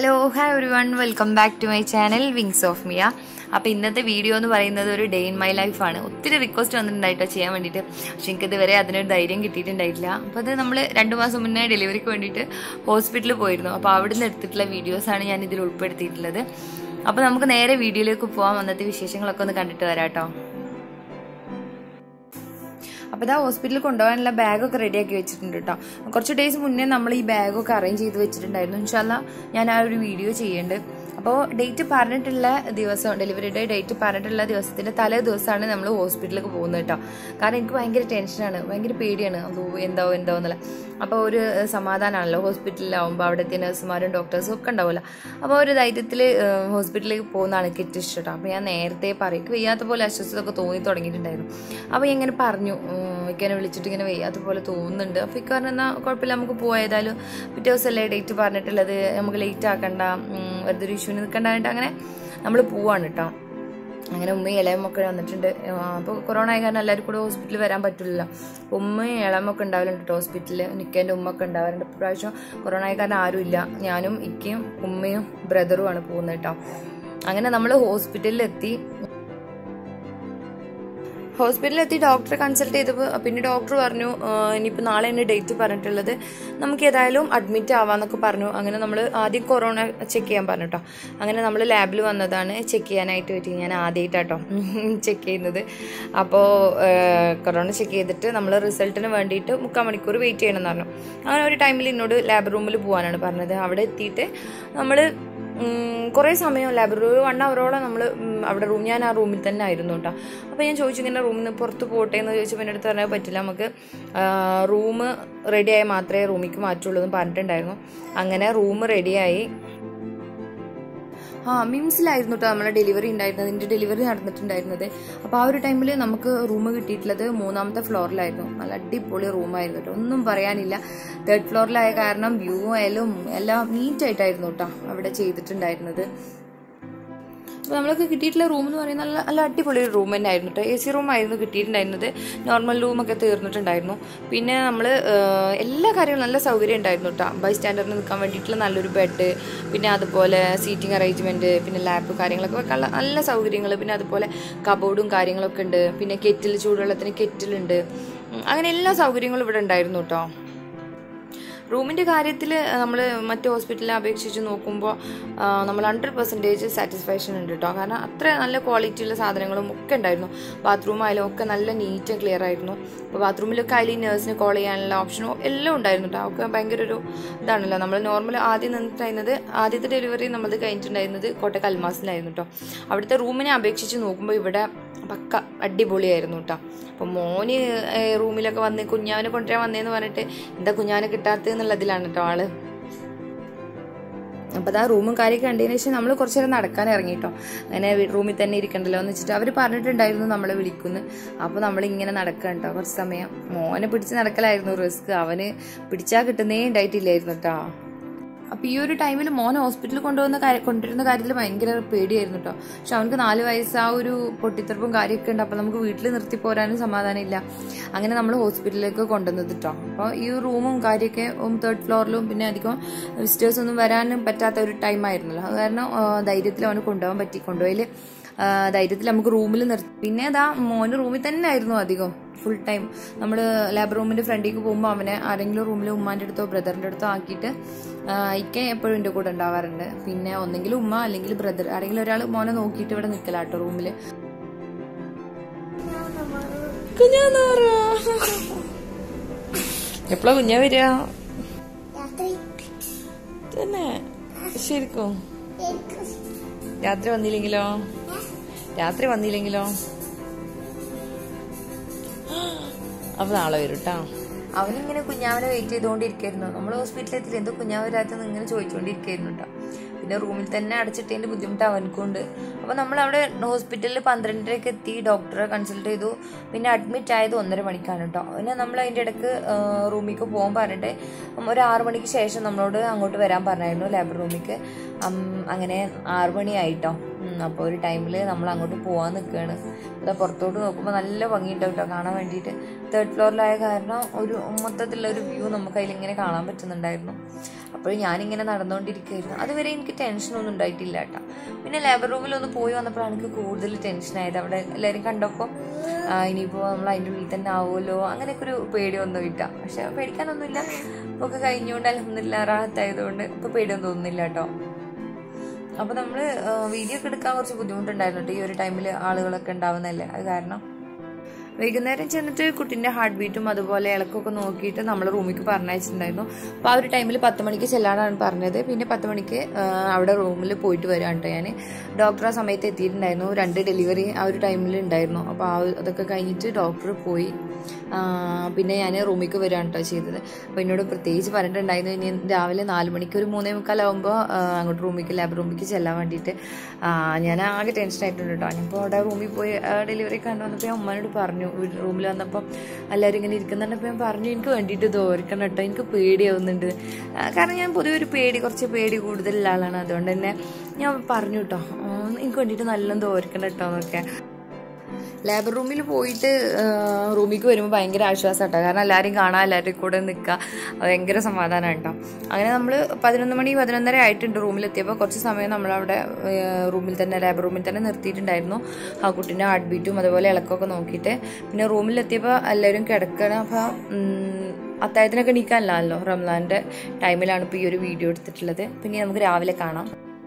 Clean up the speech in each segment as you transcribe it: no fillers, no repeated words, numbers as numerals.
Hello, hi everyone, welcome back to my channel Wings of Miya. അപ്പോൾ ഇന്നത്തെ video എന്ന് പറയുന്നത് ഒരു ഡേ ഇൻ മൈ ലൈഫാണ്. ഒത്തിരി റിക്വസ്റ്റ് വന്നിട്ടുണ്ടായിട്ടോ ചെയ്യാൻ വേണ്ടിയിട്ട്. പക്ഷെ എനിക്കിതുവരെ അതിനൊരു ധൈര്യം കിട്ടിയിട്ടുണ്ടായിട്ടില്ല. അപ്പോൾ അത് നമ്മൾ 2 മാസം മുന്നേ ഡെലിവറിക്ക് വേണ്ടിയിട്ട് ഹോസ്പിറ്റലിൽ പോയിരുന്നു. അപ്പോൾ അവിടെ നിന്ന് എടുത്തിട്ടുള്ള വീഡിയോസാണ് ഞാൻ ഇതിൽ ഉൾപ്പെടുത്തിയിട്ടുള്ളത്. അപ്പോൾ നമുക്ക് നേരെ വീഡിയോയിലേക്ക് പോകാം. അന്നത്തെ വിശേഷങ്ങളൊക്കെ ഒന്ന് കണ്ടിട്ട് വരാം കേട്ടോ. അപ്പോൾ ഇതാ ഹോസ്പിറ്റലിൽ കൊണ്ടുപോകാനുള്ള ബാഗൊക്കെ റെഡിയാക്കി വെച്ചിട്ടുണ്ട് കേട്ടോ. കുറച്ച് ഡേയ്സ് മുന്നേ നമ്മൾ ഈ ബാഗൊക്കെ അറേഞ്ച് ചെയ്ത് വെച്ചിട്ടുണ്ടായിരുന്നു. ഇൻഷാല്ലാ ഞാൻ ആ ഒരു വീഡിയോ ചെയ്യുന്നുണ്ട്. അപ്പോൾ ഡേറ്റ് പറഞ്ഞിട്ടുള്ള ദിവസം, ഡെലിവറിയുടെ ഡേറ്റ് പറഞ്ഞിട്ടുള്ള ദിവസത്തിൻ്റെ തലേ ദിവസമാണ് നമ്മൾ ഹോസ്പിറ്റലിലേക്ക് പോകുന്നത് കേട്ടോ. കാരണം എനിക്ക് ഭയങ്കര ടെൻഷനാണ്, ഭയങ്കര പേടിയാണ്. അതോ എന്താവോ എന്നുള്ള. അപ്പോൾ ഒരു സമാധാനമാണല്ലോ ഹോസ്പിറ്റലിലാവുമ്പോൾ, അവിടുത്തെ നഴ്സുമാരും ഡോക്ടേഴ്സും ഒക്കെ ഉണ്ടാവുമല്ലോ. അപ്പോൾ ഒരു ധൈര്യത്തിൽ ഹോസ്പിറ്റലിലേക്ക് പോകുന്നതാണ് എനിക്ക് ഏറ്റവും ഇഷ്ടം കേട്ടോ. അപ്പോൾ ഞാൻ നേരത്തെ പറയും, വയ്യാത്ത പോലെ അസ്വസ്ഥതൊക്കെ തോന്നി തുടങ്ങിയിട്ടുണ്ടായിരുന്നു. അപ്പോൾ ഞാൻ ഇങ്ങനെ പറഞ്ഞു, ഇങ്ങനെ വിളിച്ചിട്ട് ഇങ്ങനെ വയ്യാത്ത പോലെ തോന്നുന്നുണ്ട്. അപ്പോൾ ഈ കാരണം എന്നാൽ കുഴപ്പമില്ല, നമുക്ക് പോയതായാലും പിറ്റേ ദിവസമല്ലേ ഡേറ്റ് പറഞ്ഞിട്ടുള്ളത്, നമുക്ക് ലേറ്റ് ആക്കണ്ട, വെറുതെ ഒരു ഇഷ്യൂവിന് നിൽക്കണ്ടായിട്ട് അങ്ങനെ നമ്മൾ പോവാണ് കേട്ടോ. അങ്ങനെ ഉമ്മയും ഇളയമൊക്കെ വന്നിട്ടുണ്ട്. അപ്പോൾ കൊറോണ ആയ കാരണം എല്ലാവരും കൂടെ ഹോസ്പിറ്റലിൽ വരാൻ പറ്റില്ലല്ലോ. അപ്പോൾ ഉമ്മയും ഇളയമൊക്കെ ഉണ്ടാവലുണ്ട് കേട്ടോ ഹോസ്പിറ്റലിൽ. നിൽക്കേൻ്റെ ഉമ്മ ഒക്കെ ഉണ്ടാവാറുണ്ട്. ഇപ്രാവശ്യം കൊറോണ ആയ കാരണം ആരുമില്ല. ഞാനും ഇക്കയും ഉമ്മയും ബ്രദറുമാണ് പോകുന്നത് കേട്ടോ. അങ്ങനെ നമ്മൾ ഹോസ്പിറ്റലിലെത്തി ഡോക്ടറെ കൺസൾട്ട് ചെയ്തപ്പോൾ പിന്നെ ഡോക്ടർ പറഞ്ഞു, ഇനിയിപ്പോൾ നാളെ തന്നെ ഡേറ്റ് പറഞ്ഞിട്ടുള്ളത്, നമുക്ക് ഏതായാലും അഡ്മിറ്റ് ആവാന്നൊക്കെ പറഞ്ഞു. അങ്ങനെ നമ്മൾ ആദ്യം കൊറോണ ചെക്ക് ചെയ്യാൻ പറഞ്ഞു കേട്ടോ. അങ്ങനെ നമ്മൾ ലാബിൽ വന്നതാണ് ചെക്ക് ചെയ്യാനായിട്ട് പറ്റി. ഞാൻ ആദ്യമായിട്ടാട്ടോ ചെക്ക് ചെയ്യുന്നത്. അപ്പോൾ കൊറോണ ചെക്ക് ചെയ്തിട്ട് നമ്മൾ റിസൾട്ടിന് വേണ്ടിയിട്ട് 3/4 മണിക്കൂർ വെയിറ്റ് ചെയ്യണമെന്ന് പറഞ്ഞു. അങ്ങനെ ഒരു ടൈമിൽ എന്നോട് ലാബ് റൂമിൽ പോകാനാണ് പറഞ്ഞത്. അവിടെ എത്തിയിട്ട് നമ്മൾ കുറേ സമയം ലാബറട്ടറി 1 അവറോളം നമ്മൾ അവിടെ ഞാൻ ആ റൂമിൽ തന്നെ ആയിരുന്നു കേട്ടോ. അപ്പോൾ ഞാൻ ചോദിച്ചു, ഇങ്ങനെ റൂമിൽ നിന്ന് പുറത്ത് പോട്ടെ എന്ന് ചോദിച്ചപ്പോൾ എൻ്റെ അടുത്ത് പറഞ്ഞാൽ പറ്റില്ല, നമുക്ക് റൂം റെഡിയായി മാത്രമേ റൂമിലേക്ക് മാറ്റുള്ളൂ എന്ന് പറഞ്ഞിട്ടുണ്ടായിരുന്നു. അങ്ങനെ റൂം റെഡിയായി. മിംസിലായിരുന്നു കേട്ടോ നമ്മളെ ഡെലിവറി ഉണ്ടായിരുന്നത്, എൻ്റെ ഡെലിവറി നടന്നിട്ടുണ്ടായിരുന്നത്. അപ്പോൾ ആ ഒരു ടൈമിൽ നമുക്ക് റൂം കിട്ടിയിട്ടുള്ളത് 3ാമത്തെ ഫ്ലോറിലായിരുന്നു. നല്ല അടിപൊളി റൂമായിരുന്നു കേട്ടോ, ഒന്നും പറയാനില്ല. 3rd ഫ്ലോറിലായ കാരണം വ്യൂ ആയാലും എല്ലാം നീറ്റായിട്ടായിരുന്നു കേട്ടോ അവിടെ ചെയ്തിട്ടുണ്ടായിരുന്നത്. അപ്പോൾ നമ്മൾക്ക് കിട്ടിയിട്ടുള്ള റൂം എന്ന് പറയുന്നത് നല്ല അടിപൊളി ഒരു റൂം തന്നെ ആയിരുന്നു കേട്ടോ. AC റൂമായിരുന്നു കിട്ടിയിട്ടുണ്ടായിരുന്നത്. നോർമൽ റൂമൊക്കെ തീർന്നിട്ടുണ്ടായിരുന്നു. പിന്നെ നമ്മൾ എല്ലാ കാര്യങ്ങളും നല്ല സൗകര്യം ഉണ്ടായിരുന്നു കേട്ടോ. ബൈ സ്റ്റാൻഡറിന് നിൽക്കാൻ വേണ്ടിയിട്ടുള്ള നല്ലൊരു ബെഡ്, പിന്നെ അതുപോലെ സീറ്റിംഗ് അറേഞ്ച്മെൻറ്റ്, പിന്നെ ലാപ്പ് കാര്യങ്ങളൊക്കെ വെക്കാനുള്ള നല്ല സൗകര്യങ്ങൾ, പിന്നെ അതുപോലെ കബോർഡും കാര്യങ്ങളൊക്കെ ഉണ്ട്. പിന്നെ കെറ്റിൽ, ചൂടുവെള്ളത്തിന് കെറ്റിലുണ്ട്. അങ്ങനെ എല്ലാ സൗകര്യങ്ങളും ഇവിടെ ഉണ്ടായിരുന്നു കേട്ടോ. റൂമിൻ്റെ കാര്യത്തിൽ നമ്മൾ മറ്റ് ഹോസ്പിറ്റലിനെ അപേക്ഷിച്ച് നോക്കുമ്പോൾ നമ്മൾ 100% സാറ്റിസ്ഫാക്ഷൻ ഉണ്ട് കേട്ടോ. കാരണം അത്ര നല്ല ക്വാളിറ്റിയുള്ള സാധനങ്ങളും ഒക്കെ ഉണ്ടായിരുന്നു. ബാത്റൂം ആയാലും ഒക്കെ നല്ല നീറ്റ് ആൻഡ് ക്ലിയർ ആയിരുന്നു. അപ്പോൾ ബാത്റൂമിലൊക്കെ ആയാലും നേഴ്സിന് കോൾ ചെയ്യാനുള്ള ഓപ്ഷനും എല്ലാം ഉണ്ടായിരുന്നു കേട്ടോ. ഒക്കെ ഭയങ്കര ഒരു ഇതാണല്ലോ. നമ്മൾ നോർമൽ ആദ്യം നിന്നിട്ടുണ്ടായിരുന്നത്, ആദ്യത്തെ ഡെലിവറി നമ്മളത് കഴിഞ്ഞിട്ടുണ്ടായിരുന്നത് കോട്ടക്കൽ മാസിലായിരുന്നു കേട്ടോ. അവിടുത്തെ റൂമിനെ അപേക്ഷിച്ച് നോക്കുമ്പോൾ ഇവിടെ പക്ക അടിപൊളിയായിരുന്നു കേട്ടോ. അപ്പം മോന് റൂമിലൊക്കെ വന്ന് കുഞ്ഞാവിനെ കൊണ്ടുവരാൻ വന്നേന്ന് പറഞ്ഞിട്ട് എന്താ കുഞ്ഞാവിനെ കിട്ടാത്തതെന്നുള്ളതിലാണ് കേട്ടോ ആള്. അപ്പോൾ അതാ റൂമും കാര്യമൊക്കെ കണ്ടതിന് ശേഷം നമ്മൾ കുറച്ച് നേരം നടക്കാൻ ഇറങ്ങി കേട്ടോ. അങ്ങനെ റൂമിൽ തന്നെ ഇരിക്കണ്ടല്ലോ എന്ന് വെച്ചിട്ട് അവർ പറഞ്ഞിട്ടുണ്ടായിരുന്നു നമ്മളെ വിളിക്കുന്നു. അപ്പോൾ നമ്മളിങ്ങനെ നടക്കുക കേട്ടോ കുറച്ച് സമയം. മോനെ പിടിച്ച് നടക്കലായിരുന്നു റിസ്ക്. അവന് പിടിച്ചാൽ കിട്ടുന്നേ ഉണ്ടായിട്ടില്ലായിരുന്നു കേട്ടോ. അപ്പോൾ ഈ ഒരു ടൈമിൽ മോനെ ഹോസ്പിറ്റലിൽ കൊണ്ടുവരുന്ന കാര്യത്തിൽ ഭയങ്കര പേടിയായിരുന്നു കേട്ടോ. പക്ഷെ അവനക്ക് 4 വയസ്സ്, ആ ഒരു പൊട്ടിത്തെറുപ്പും കാര്യമൊക്കെ ഉണ്ട്. അപ്പോൾ നമുക്ക് വീട്ടിൽ നിർത്തി പോരാനും സമാധാനമില്ല. അങ്ങനെ നമ്മൾ ഹോസ്പിറ്റലിലേക്ക് കൊണ്ടുവന്നത് കേട്ടോ. അപ്പോൾ ഈ റൂമും കാര്യമൊക്കെ 3rd ഫ്ലോറിലും പിന്നെ അധികം വിസിറ്റേഴ്സ് ഒന്നും വരാനും പറ്റാത്ത ഒരു ടൈമായിരുന്നല്ലോ. അത് കാരണം ധൈര്യത്തിൽ അവന് കൊണ്ടുപോകാൻ പറ്റി. കൊണ്ടുപോയി ധൈര്യത്തിൽ നമുക്ക് റൂമിൽ നിർത്തി. പിന്നെ അതാ മോന് റൂമിൽ തന്നെ ആയിരുന്നു അധികം ഫുൾ ടൈം. നമ്മൾ ലാബ് റൂമിൻ്റെ ഫ്രണ്ടിലേക്ക് പോകുമ്പോൾ അവനെ ആരെങ്കിലും റൂമിൽ ഉമ്മാൻ്റെ അടുത്തോ ബ്രദറിൻ്റെ അടുത്തോ ആക്കിയിട്ട് ഇക്ക എപ്പോഴും എൻ്റെ കൂടെ ഉണ്ടാവാറുണ്ട്. പിന്നെ ഒന്നെങ്കിലും ഉമ്മ അല്ലെങ്കിൽ ബ്രദർ, ആരെങ്കിലും ഒരാൾ മോനെ നോക്കിയിട്ട് ഇവിടെ നിൽക്കലാട്ടോ റൂമിൽ. എപ്പോഴാ കുഞ്ഞാ വരിക തന്നെ? ശരിക്കും രാത്രി വന്നില്ലെങ്കിലോ? അപ്പൊ നാളെ വരും കേട്ടോ. അവനിങ്ങനെ കുഞ്ഞാവനെ വെയിറ്റ് ചെയ്തുകൊണ്ടിരിക്കായിരുന്നു. നമ്മൾ ഹോസ്പിറ്റലിൽ എത്തിയിട്ട് എന്തോ കുഞ്ഞാവരാത്തെന്ന് ഇങ്ങനെ ചോദിച്ചുകൊണ്ടിരിക്കായിരുന്നു കേട്ടോ. പിന്നെ റൂമിൽ തന്നെ അടച്ചിട്ടതിന്റെ ബുദ്ധിമുട്ട് അവനക്കുണ്ട്. അപ്പോൾ നമ്മൾ അവിടെ ഹോസ്പിറ്റലിൽ 12:30 എത്തി, ഡോക്ടറെ കൺസൾട്ട് ചെയ്തു. പിന്നെ അഡ്മിറ്റ് ആയത് 1:30 മണിക്കാണ് കേട്ടോ. പിന്നെ നമ്മൾ അതിൻ്റെ ഇടയ്ക്ക് റൂമിലേക്ക് പോകാൻ പറഞ്ഞിട്ട് ഒരു 6 മണിക്ക് ശേഷം നമ്മളോട് അങ്ങോട്ട് വരാൻ പറഞ്ഞായിരുന്നു ലാബ് റൂമിലേക്ക്. അങ്ങനെ 6 മണിയായിട്ടോ. അപ്പോൾ ഒരു ടൈമിൽ നമ്മൾ അങ്ങോട്ട് പോകാൻ നിൽക്കുകയാണ്. അതാ പുറത്തോട്ട് നോക്കുമ്പോൾ നല്ല ഭംഗിയുണ്ടാവും കേട്ടോ കാണാൻ വേണ്ടിയിട്ട്. 3rd ഫ്ലോറിലായ കാരണം ഒരു മൊത്തത്തിലുള്ള ഒരു വ്യൂ നമുക്ക് അതിലിങ്ങനെ കാണാൻ പറ്റുന്നുണ്ടായിരുന്നു. അപ്പോൾ ഞാനിങ്ങനെ നടന്നുകൊണ്ടിരിക്കുകയായിരുന്നു. അതുവരെ എനിക്ക് ടെൻഷനൊന്നും ഉണ്ടായിട്ടില്ല കേട്ടോ. പിന്നെ ലേബർ റൂമിലൊന്ന് പോയി വന്നപ്പോഴാണ് എനിക്ക് കൂടുതൽ ടെൻഷനായത്. അവിടെ എല്ലാവരും കണ്ടപ്പോൾ ഇനിയിപ്പോൾ നമ്മൾ അതിൻ്റെ ഉള്ളിൽ തന്നെ ആവുമല്ലോ അങ്ങനെയൊക്കെ ഒരു പേടിയൊന്നും ഇല്ല. പക്ഷെ പേടിക്കാനൊന്നുമില്ല. ഇപ്പോൾ ഒക്കെ കഴിഞ്ഞുകൊണ്ട് അൽഹംദുലില്ലാ റാഹത്തായതുകൊണ്ട് ഇപ്പോൾ പേടിയൊന്നും തോന്നുന്നില്ല കേട്ടോ. അപ്പോൾ നമ്മൾ വീഡിയോ ഒക്കെ എടുക്കാൻ കുറച്ച് ബുദ്ധിമുട്ടുണ്ടായിരുന്നു കേട്ടോ. ഈ ഒരു ടൈമിൽ ആളുകളൊക്കെ ഉണ്ടാവുന്നതല്ലേ, അത് കാരണം. വൈകുന്നേരം ചെന്നിട്ട് കുട്ടീൻ്റെ ഹാർട്ട് ബീറ്റും അതുപോലെ ഇളക്കൊക്കെ നോക്കിയിട്ട് നമ്മൾ റൂമിലേക്ക് പറഞ്ഞയച്ചിട്ടുണ്ടായിരുന്നു. അപ്പോൾ ആ ഒരു ടൈമിൽ 10 മണിക്ക് ചെല്ലാനാണ് പറഞ്ഞത്. പിന്നെ 10 മണിക്ക് അവിടെ റൂമിൽ പോയിട്ട് വരാൻ കേട്ടോ. ഞാൻ ഡോക്ടർ ആ സമയത്ത് എത്തിയിട്ടുണ്ടായിരുന്നു. 2 ഡെലിവറി ആ ഒരു ടൈമിൽ ഉണ്ടായിരുന്നു. അപ്പോൾ അതൊക്കെ കഴിഞ്ഞിട്ട് ഡോക്ടർ പോയി. പിന്നെ ഞാൻ റൂമിലേക്ക് വരികയാണ് കേട്ടോ ചെയ്തത്. അപ്പോൾ എന്നോട് പ്രത്യേകിച്ച് പറഞ്ഞിട്ടുണ്ടായിരുന്നു ഇനി രാവിലെ 4 മണിക്ക് ഒരു 3:45 അങ്ങോട്ട് ലേബർ റൂമിലേക്ക് ചെല്ലാൻ വേണ്ടിയിട്ട്. ഞാൻ ആകെ ടെൻഷനായിട്ടുണ്ട് കേട്ടോ. ഞാനിപ്പോൾ അവിടെ റൂമിൽ പോയി ഡെലിവറി കണ്ടു വന്നപ്പോൾ ഞാൻ ഉമ്മനോട് പറഞ്ഞു, റൂമിൽ വന്നപ്പോൾ എല്ലാവരും ഇങ്ങനെ ഇരിക്കുന്നുണ്ടപ്പോൾ ഞാൻ പറഞ്ഞു എനിക്ക് വേണ്ടിയിട്ട് ദോരിക്കണം കേട്ടോ, എനിക്ക് പേടിയാവുന്നുണ്ട്. കാരണം ഞാൻ പൊതുവെ കുറച്ച് പേടി കൂടുതലുള്ള ആളാണ്. അതുകൊണ്ട് തന്നെ ഞാൻ പറഞ്ഞു കേട്ടോ എനിക്ക് വേണ്ടിയിട്ട് നല്ല ദോരിക്കണം കേട്ടോ എന്നൊക്കെ. ലേബർ റൂമിൽ പോയിട്ട് റൂമിലേക്ക് വരുമ്പോൾ ഭയങ്കര ആശ്വാസം കേട്ടോ. കാരണം എല്ലാവരും കാണാൻ, എല്ലാവരും കൂടെ നിൽക്കുക, ഭയങ്കര സമാധാനമാണ് കേട്ടോ. അങ്ങനെ നമ്മൾ 11 മണി 11:30 ആയിട്ടുണ്ട് റൂമിലെത്തിയപ്പോൾ. കുറച്ച് സമയം നമ്മളവിടെ ലേബർ റൂമിൽ തന്നെ നിർത്തിയിട്ടുണ്ടായിരുന്നു. ആ കുട്ടീൻ്റെ ഹാർട്ട് ബീറ്റും അതുപോലെ ഇളക്കമൊക്കെ നോക്കിയിട്ട്. പിന്നെ റൂമിലെത്തിയപ്പോൾ എല്ലാവരും കിടക്കണം. അപ്പോൾ അത്താഴത്തിനൊക്കെ എണീക്കാനല്ലോ, റംസാൻ്റെ ടൈമിലാണ് ഇപ്പോൾ ഈ ഒരു വീഡിയോ എടുത്തിട്ടുള്ളത്. പിന്നെ നമുക്ക് രാവിലെ കാണാം.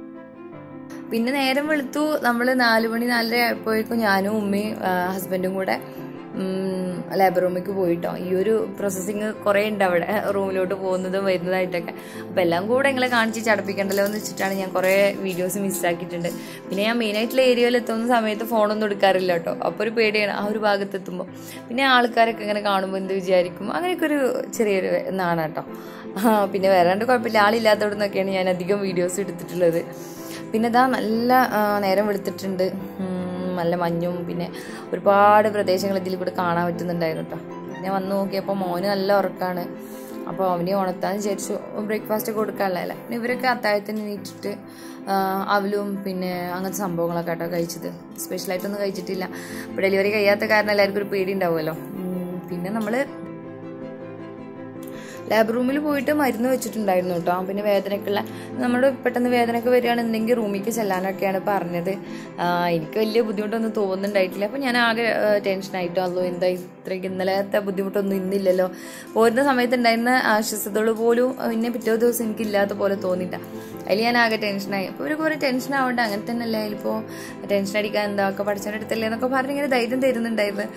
പിന്നെ നേരം വെളുത്തു. നമ്മൾ 4 മണി 4:30 ആയപ്പോഴേക്കും ഞാനും ഉമ്മയും ഹസ്ബൻഡും കൂടെ ലേബർ റൂമിലേക്ക് പോയിട്ടോ. ഈ ഒരു പ്രോസസ്സിങ് കുറേ ഉണ്ട് അവിടെ, റൂമിലോട്ട് പോകുന്നതും വരുന്നതായിട്ടൊക്കെ. അപ്പോൾ എല്ലാം കൂടെ നിങ്ങളെ കാണിച്ച് ചടപ്പിക്കണ്ടല്ലോ എന്ന് വെച്ചിട്ടാണ് ഞാൻ കുറേ വീഡിയോസ് മിസ്സാക്കിയിട്ടുണ്ട്. പിന്നെ ഞാൻ മെയിനായിട്ടുള്ള ഏരിയയിൽ എത്തുന്ന സമയത്ത് ഫോണൊന്നും എടുക്കാറില്ല കേട്ടോ. അപ്പോൾ ഒരു പേടിയാണ് ആ ഒരു ഭാഗത്ത് എത്തുമ്പോൾ. പിന്നെ ആൾക്കാരൊക്കെ ഇങ്ങനെ കാണുമ്പോൾ എന്ത് വിചാരിക്കും, അങ്ങനെയൊക്കെ ഒരു ചെറിയൊരു നാണ് കേട്ടോ. പിന്നെ വരാണ്ട് കുഴപ്പമില്ല, ആളില്ലാത്തവിടെ നിന്നൊക്കെയാണ് ഞാൻ അധികം വീഡിയോസ് എടുത്തിട്ടുള്ളത്. പിന്നെ ഇതാ നല്ല നേരം വെളുത്തിട്ടുണ്ട്, നല്ല മഞ്ഞും പിന്നെ ഒരുപാട് പ്രദേശങ്ങൾ ഇതിൽ കൂടെ കാണാൻ പറ്റുന്നുണ്ടായിരുന്നു കേട്ടോ. ഞാൻ വന്ന് നോക്കിയപ്പോൾ മോന് നല്ല ഉറക്കമാണ്. അപ്പോൾ അവനെ ഉണർത്താൻ വിചാരിച്ചു ബ്രേക്ക്ഫാസ്റ്റ് കൊടുക്കാനുള്ളതല്ലേ. പിന്നെ ഇവരൊക്കെ അത്താഴത്തിന് നീറ്റിട്ട് അവലും പിന്നെ അങ്ങനത്തെ സംഭവങ്ങളൊക്കെ കേട്ടോ കഴിച്ചത്. സ്പെഷ്യലായിട്ടൊന്നും കഴിച്ചിട്ടില്ല. ഇപ്പോൾ ഡെലിവറി കഴിയാത്ത കാരണം എല്ലാവർക്കും ഒരു പേടി ഉണ്ടാവുമല്ലോ. പിന്നെ നമ്മൾ ലേബർ റൂമിൽ പോയിട്ട് മരുന്ന് വെച്ചിട്ടുണ്ടായിരുന്നു കേട്ടോ. പിന്നെ വേദനയ്ക്കുള്ള നമ്മൾ പെട്ടെന്ന് വേദനയൊക്കെ വരികയാണെന്നുണ്ടെങ്കിൽ റൂമിലേക്ക് ചെല്ലാനൊക്കെയാണ് പറഞ്ഞത്. എനിക്ക് വലിയ ബുദ്ധിമുട്ടൊന്നും തോന്നുന്നുണ്ടായിട്ടില്ല. അപ്പോൾ ഞാൻ ആകെ ടെൻഷനായിട്ടോ, അല്ലോ എന്താ ഇത്രയ്ക്ക് ഇന്നലത്തെ ബുദ്ധിമുട്ടൊന്നും ഇന്നില്ലല്ലോ. പോരുന്ന സമയത്ത് ഉണ്ടായിരുന്ന ആശ്വസതകൾ പോലും പിന്നെ പിറ്റേ ദിവസം എനിക്കില്ലാത്ത പോലെ തോന്നിയിട്ടാ. അതിൽ ഞാൻ ആകെ ടെൻഷനായി. അപ്പോൾ ഒരു കുറേ ടെൻഷൻ ആവണ്ട, അങ്ങനെ തന്നെ അല്ലേ, അതിലിപ്പോൾ ടെൻഷൻ അടിക്കാൻ എന്താ ഒക്കെ പഠിച്ചതിൻ്റെ അടുത്തല്ലേ എന്നൊക്കെ പറഞ്ഞിങ്ങനെ ധൈര്യം തരുന്നുണ്ടായിരുന്നു.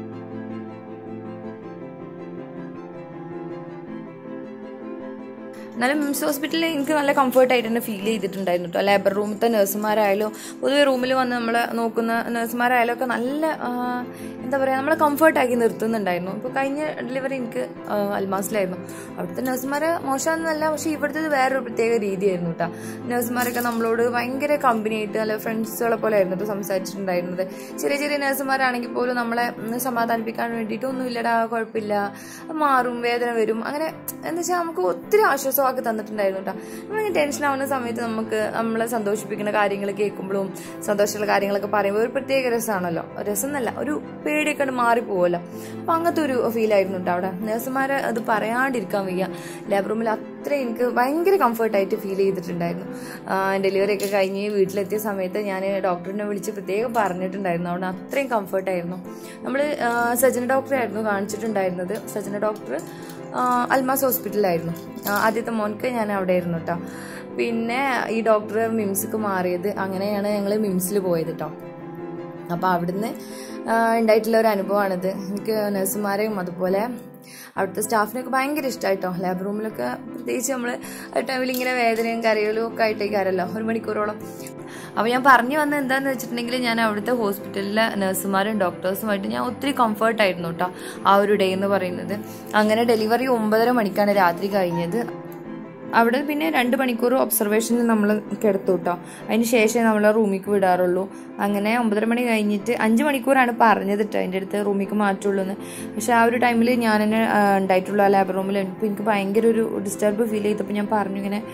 എന്നാലും മിംസ് ഹോസ്പിറ്റലിൽ എനിക്ക് നല്ല കംഫർട്ടായിട്ട് തന്നെ ഫീൽ ചെയ്തിട്ടുണ്ടായിരുന്നു കേട്ടോ. ലേബർ റൂമിലത്തെ നഴ്സുമാരായാലും പൊതുവെ റൂമിൽ വന്ന് നമ്മളെ നോക്കുന്ന നഴ്സുമാരായാലും ഒക്കെ നല്ല എന്താ പറയുക, നമ്മളെ കംഫർട്ടാക്കി നിർത്തുന്നുണ്ടായിരുന്നു. ഇപ്പോൾ കഴിഞ്ഞ ഡെലിവറി എനിക്ക് അൽമാസിലായിരുന്നു. അവിടുത്തെ നഴ്സുമാരെ മോശമാണെന്നല്ല, പക്ഷേ ഇവിടുത്തെ വേറൊരു പ്രത്യേക രീതിയായിരുന്നു കേട്ടോ. നഴ്സുമാരൊക്കെ നമ്മളോട് ഭയങ്കര കമ്പനിയായിട്ട് നല്ല ഫ്രണ്ട്സുകളെ പോലെ ആയിരുന്നു കേട്ടോ സംസാരിച്ചിട്ടുണ്ടായിരുന്നത്. ചെറിയ ചെറിയ നഴ്സുമാരാണെങ്കിൽ പോലും നമ്മളെ സമാധാനിപ്പിക്കാൻ വേണ്ടിയിട്ട് ഒന്നുമില്ലടാ, കുഴപ്പമില്ല, മാറും, വേദന വരും, അങ്ങനെ എന്താ വെച്ചാൽ നമുക്ക് ഒത്തിരി ആശ്വാസമാക്കി തന്നിട്ടുണ്ടായിരുന്നു കേട്ടോ. നമ്മളിങ്ങനെ ടെൻഷൻ ആവുന്ന സമയത്ത് നമുക്ക് നമ്മളെ സന്തോഷിപ്പിക്കുന്ന കാര്യങ്ങൾ കേൾക്കുമ്പോഴും സന്തോഷമുള്ള കാര്യങ്ങളൊക്കെ പറയുമ്പോൾ ഒരു പ്രത്യേക രസമാണല്ലോ. രസം എന്നല്ല, ഒരു പേടിയൊക്കെ മാറിപ്പോവല്ലോ. അപ്പം അങ്ങനത്തെ ഒരു ഫീലായിരുന്നു കേട്ടോ അവിടെ. നഴ്സുമാരെ അത് പറയാണ്ടിരിക്കാൻ വയ്യ. ലേബർ റൂമിൽ അത്രയും എനിക്ക് ഭയങ്കര കംഫർട്ടായിട്ട് ഫീൽ ചെയ്തിട്ടുണ്ടായിരുന്നു. ഡെലിവറി ഒക്കെ കഴിഞ്ഞ് വീട്ടിലെത്തിയ സമയത്ത് ഞാൻ ഡോക്ടറിനെ വിളിച്ച് പ്രത്യേകം പറഞ്ഞിട്ടുണ്ടായിരുന്നു. അവിടെ അത്രയും കംഫർട്ടായിരുന്നു. നമ്മൾ സജന ഡോക്ടറായിരുന്നു കാണിച്ചിട്ടുണ്ടായിരുന്നത്. സജന ഡോക്ടർ അൽമാസ് ഹോസ്പിറ്റലായിരുന്നു. ആദ്യത്തെ മോൻക്ക് ഞാൻ അവിടെ ആയിരുന്നു കേട്ടോ. പിന്നെ ഈ ഡോക്ടർ മിംസിക്ക് മാറിയത്, അങ്ങനെയാണ് ഞങ്ങൾ മിംസിൽ പോയത് കേട്ടോ. അപ്പോൾ അവിടുന്ന് ഉണ്ടായിട്ടുള്ള ഒരു അനുഭവമാണിത്. എനിക്ക് നഴ്സുമാരെയും അതുപോലെ അവിടുത്തെ സ്റ്റാഫിനൊക്കെ ഭയങ്കര ഇഷ്ടമായിട്ടോ. ലേബർ റൂമിലൊക്കെ പ്രത്യേകിച്ച് നമ്മൾ ആ ടൈമിൽ ഇങ്ങനെ വേദനയും കരയലും ഒക്കെ ആയിട്ടേക്കാരല്ലോ 1 മണിക്കൂറോളം. അപ്പോൾ ഞാൻ പറഞ്ഞു വന്നത് എന്താണെന്ന് വെച്ചിട്ടുണ്ടെങ്കിൽ, ഞാൻ അവിടുത്തെ ഹോസ്പിറ്റലിലെ നഴ്സുമാരും ഡോക്ടേഴ്സുമായിട്ട് ഞാൻ ഒത്തിരി കംഫർട്ടായിരുന്നു കേട്ടോ ആ ഒരു ഡേ എന്ന് പറയുന്നത്. അങ്ങനെ ഡെലിവറി 9:30 മണിക്കാണ് രാത്രി കഴിഞ്ഞത്. അവിടെ പിന്നെ 2 മണിക്കൂർ ഒബ്സർവേഷനിൽ നമ്മൾ കിടത്തു കേട്ടോ. അതിന് ശേഷമേ നമ്മൾ റൂമിലേക്ക് വിടാറുള്ളൂ. അങ്ങനെ 9:30 മണി കഴിഞ്ഞിട്ട് 5 മണിക്കൂറാണ് പറഞ്ഞത് കേട്ടോ എൻ്റെ അടുത്ത് റൂമിലേക്ക് മാറ്റുള്ളൂ എന്ന്. പക്ഷെ ആ ഒരു ടൈമിൽ ഞാൻ തന്നെ ഉണ്ടായിട്ടുള്ള ലേബർ റൂമിൽ എനിക്ക് ഭയങ്കര ഒരു ഡിസ്റ്റർബ് ഫീൽ ചെയ്തപ്പോൾ ഞാൻ പറഞ്ഞു ഇങ്ങനെ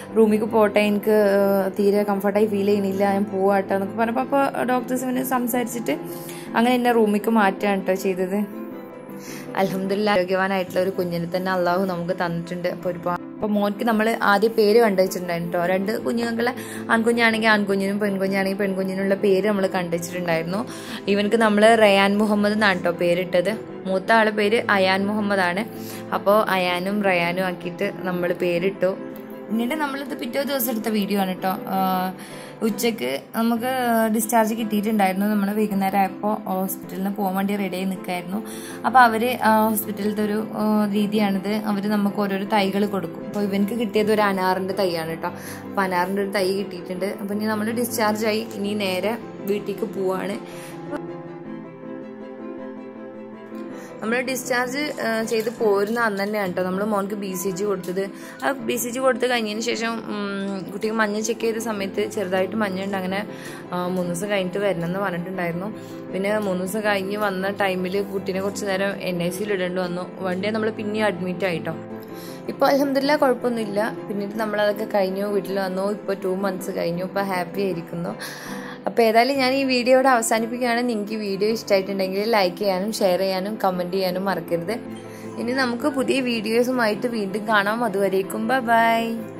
റൂമിലേക്ക് പോട്ടെ, എനിക്ക് തീരെ കംഫർട്ടായി ഫീൽ ചെയ്യുന്നില്ല, ഞാൻ പോവാട്ടോ എന്നൊക്കെ പറഞ്ഞപ്പോൾ അപ്പോൾ ഡോക്ടേഴ്സ് പിന്നെ സംസാരിച്ചിട്ട് അങ്ങനെ എന്നെ റൂമിലേക്ക് മാറ്റുകയാണ് കേട്ടോ ചെയ്തത്. അൽഹംദുലില്ലാ ആരോഗ്യവാനായിട്ടുള്ള ഒരു കുഞ്ഞിനെ തന്നെ അള്ളാഹു നമുക്ക് തന്നിട്ടുണ്ട്. അപ്പോൾ ഒരുപാട് അപ്പോൾ മോൻക്ക് നമ്മൾ ആദ്യം പേര് കണ്ടുവച്ചിട്ടുണ്ടായിരുന്നു കേട്ടോ. 2 കുഞ്ഞുങ്ങളെ ആൺകുഞ്ഞാണെങ്കിൽ ആൺകുഞ്ഞിനും പെൺകുഞ്ഞാണെങ്കിൽ പെൺകുഞ്ഞിനുള്ള പേര് നമ്മൾ കണ്ടുവച്ചിട്ടുണ്ടായിരുന്നു. ഇവനക്ക് നമ്മൾ റയാൻ മുഹമ്മദ് എന്നാണ് കേട്ടോ പേരിട്ടത്. മൂത്ത ആളെ പേര് അയാൻ മുഹമ്മദ് ആണ്. അപ്പോൾ അയാനും റയാനും ആക്കിയിട്ട് നമ്മൾ പേരിട്ടു. പിന്നീട് നമ്മളിത് പിറ്റേ ദിവസം എടുത്ത വീഡിയോ ആണ് കേട്ടോ. ഉച്ചയ്ക്ക് നമുക്ക് ഡിസ്ചാർജ് കിട്ടിയിട്ടുണ്ടായിരുന്നു. നമ്മൾ വൈകുന്നേരം ആയപ്പോൾ ഹോസ്പിറ്റലിൽ നിന്ന് പോകാൻ വേണ്ടി റെഡി ആയി നിൽക്കായിരുന്നു. അപ്പോൾ അവർ ഹോസ്പിറ്റലിലത്തെ ഒരു രീതിയാണിത്, അവർ നമുക്ക് ഓരോരോ തൈകൾ കൊടുക്കും. അപ്പോൾ ഇവനക്ക് കിട്ടിയത് ഒരു അനാറിൻ്റെ തൈയാണ് കേട്ടോ. അപ്പോൾ അനാറിൻ്റെ ഒരു തൈ കിട്ടിയിട്ടുണ്ട്. അപ്പോൾ ഇനി നമ്മൾ ഡിസ്ചാർജായി ഇനി നേരെ വീട്ടിലേക്ക് പോവാണ്. നമ്മൾ ഡിസ്ചാർജ് ചെയ്ത് പോരുന്ന അന്ന് തന്നെയാണ് കേട്ടോ നമ്മൾ മോൻക്ക് BCG കൊടുത്തത്. ആ BCG കൊടുത്ത് കഴിഞ്ഞതിന് ശേഷം കുട്ടിക്ക് മഞ്ഞ ചെക്ക് ചെയ്ത സമയത്ത് ചെറുതായിട്ട് മഞ്ഞുണ്ട്. അങ്ങനെ 3 ദിവസം കഴിഞ്ഞിട്ട് വരണമെന്ന് പറഞ്ഞിട്ടുണ്ടായിരുന്നു. പിന്നെ 3 ദിവസം കഴിഞ്ഞ് വന്ന ടൈമിൽ കുട്ടീനെ കുറച്ച് നേരം NICയിൽ ഇടേണ്ടി വന്നു. വണ്ടിയെ നമ്മൾ പിന്നെയും അഡ്മിറ്റ് ആയിട്ടോ. ഇപ്പോൾ അൽഹംദുലില്ലാ കുഴപ്പമൊന്നുമില്ല. പിന്നീട് നമ്മളതൊക്കെ കഴിഞ്ഞു, വീട്ടിൽ വന്നു. ഇപ്പോൾ 2 months കഴിഞ്ഞു. ഇപ്പോൾ ഹാപ്പി ആയിരിക്കുന്നു. അപ്പോൾ ഏതായാലും ഞാൻ ഈ വീഡിയോ ഇവിടെ അവസാനിപ്പിക്കുകയാണ്. നിങ്ങൾക്ക് ഈ വീഡിയോ ഇഷ്ടമായിട്ടുണ്ടെങ്കിൽ ലൈക്ക് ചെയ്യാനും ഷെയർ ചെയ്യാനും കമൻറ്റ് ചെയ്യാനും മറക്കരുത്. ഇനി നമുക്ക് പുതിയ വീഡിയോസുമായിട്ട് വീണ്ടും കാണാം. അതുവരേക്കും ബൈ.